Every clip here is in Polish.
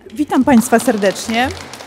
Witam Państwa serdecznie.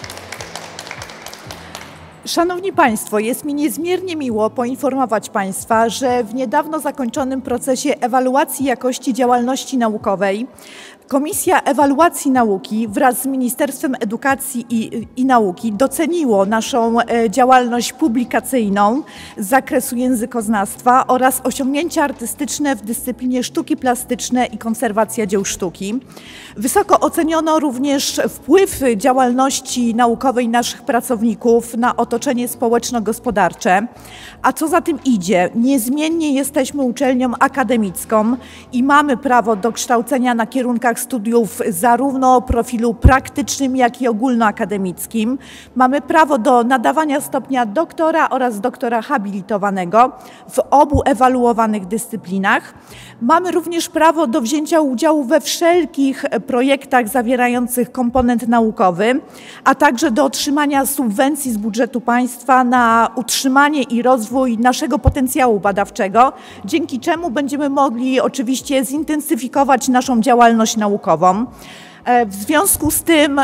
Szanowni Państwo, jest mi niezmiernie miło poinformować Państwa, że w niedawno zakończonym procesie ewaluacji jakości działalności naukowej Komisja Ewaluacji Nauki wraz z Ministerstwem Edukacji i Nauki doceniło naszą działalność publikacyjną z zakresu językoznawstwa oraz osiągnięcia artystyczne w dyscyplinie sztuki plastyczne i konserwacja dzieł sztuki. Wysoko oceniono również wpływ działalności naukowej naszych pracowników na otoczenie społeczno-gospodarcze, a co za tym idzie, niezmiennie jesteśmy uczelnią akademicką i mamy prawo do kształcenia na kierunkach studiów zarówno o profilu praktycznym, jak i ogólnoakademickim. Mamy prawo do nadawania stopnia doktora oraz doktora habilitowanego w obu ewaluowanych dyscyplinach. Mamy również prawo do wzięcia udziału we wszelkich projektach zawierających komponent naukowy, a także do otrzymania subwencji z budżetu państwa na utrzymanie i rozwój naszego potencjału badawczego, dzięki czemu będziemy mogli oczywiście zintensyfikować naszą działalność naukową. W związku z tym,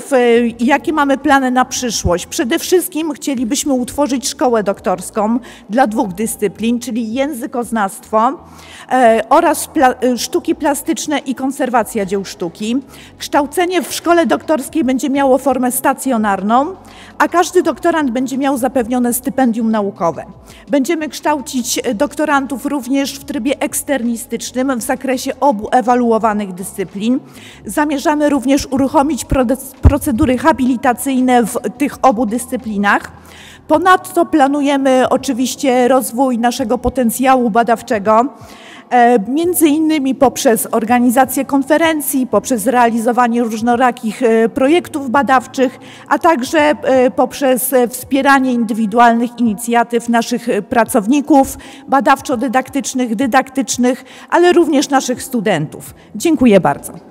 jakie mamy plany na przyszłość? Przede wszystkim chcielibyśmy utworzyć szkołę doktorską dla dwóch dyscyplin, czyli językoznawstwo oraz sztuki plastyczne i konserwacja dzieł sztuki. Kształcenie w szkole doktorskiej będzie miało formę stacjonarną, a każdy doktorant będzie miał zapewnione stypendium naukowe. Będziemy kształcić doktorantów również w trybie eksternistycznym w zakresie obu ewaluowanych dyscyplin. Zamierzamy również uruchomić procedury habilitacyjne w tych obu dyscyplinach. Ponadto planujemy oczywiście rozwój naszego potencjału badawczego, między innymi poprzez organizację konferencji, poprzez realizowanie różnorakich projektów badawczych, a także poprzez wspieranie indywidualnych inicjatyw naszych pracowników badawczo-dydaktycznych, dydaktycznych, ale również naszych studentów. Dziękuję bardzo.